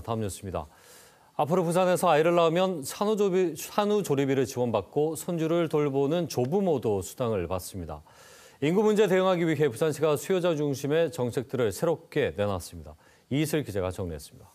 다음 뉴스입니다. 앞으로 부산에서 아이를 낳으면 산후조리비를 지원받고 손주를 돌보는 조부모도 수당을 받습니다. 인구 문제 대응하기 위해 부산시가 수요자 중심의 정책들을 새롭게 내놨습니다. 이희슬 기자가 정리했습니다.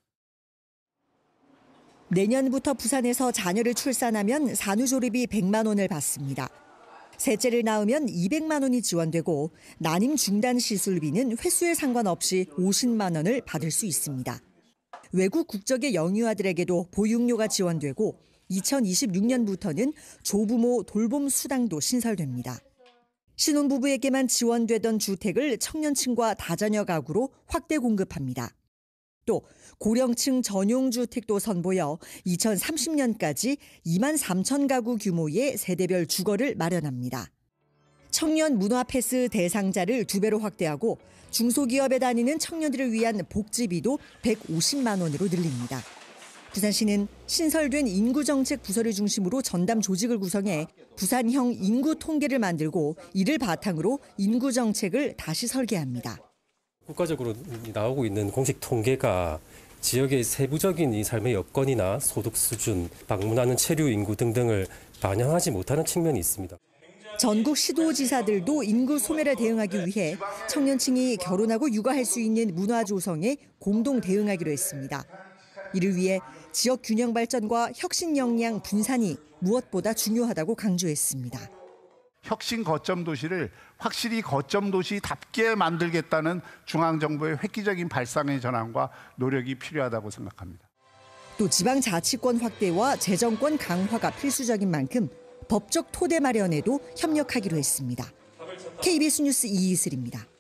내년부터 부산에서 자녀를 출산하면 산후조리비 100만 원을 받습니다. 셋째를 낳으면 200만 원이 지원되고 난임 중단 시술비는 횟수에 상관없이 50만 원을 받을 수 있습니다. 외국 국적의 영유아들에게도 보육료가 지원되고 2026년부터는 조부모 돌봄 수당도 신설됩니다. 신혼부부에게만 지원되던 주택을 청년층과 다자녀 가구로 확대 공급합니다. 또 고령층 전용 주택도 선보여 2030년까지 2만 3천 가구 규모의 세대별 주거를 마련합니다. 청년 문화 패스 대상자를 2배로 확대하고 중소기업에 다니는 청년들을 위한 복지비도 150만 원으로 늘립니다. 부산시는 신설된 인구정책 부서를 중심으로 전담 조직을 구성해 부산형 인구 통계를 만들고 이를 바탕으로 인구정책을 다시 설계합니다. 국가적으로 나오고 있는 공식 통계가 지역의 세부적인 이 삶의 여건이나 소득 수준, 방문하는 체류 인구 등등을 반영하지 못하는 측면이 있습니다. 전국 시도지사들도 인구 소멸에 대응하기 위해 청년층이 결혼하고 육아할 수 있는 문화 조성에 공동 대응하기로 했습니다. 이를 위해 지역 균형 발전과 혁신 역량 분산이 무엇보다 중요하다고 강조했습니다. 혁신 거점 도시를 확실히 거점 도시답게 만들겠다는 중앙정부의 획기적인 발상의 전환과 노력이 필요하다고 생각합니다. 또 지방자치권 확대와 재정권 강화가 필수적인 만큼 법적 토대 마련에도 협력하기로 했습니다. KBS 뉴스 이희슬입니다.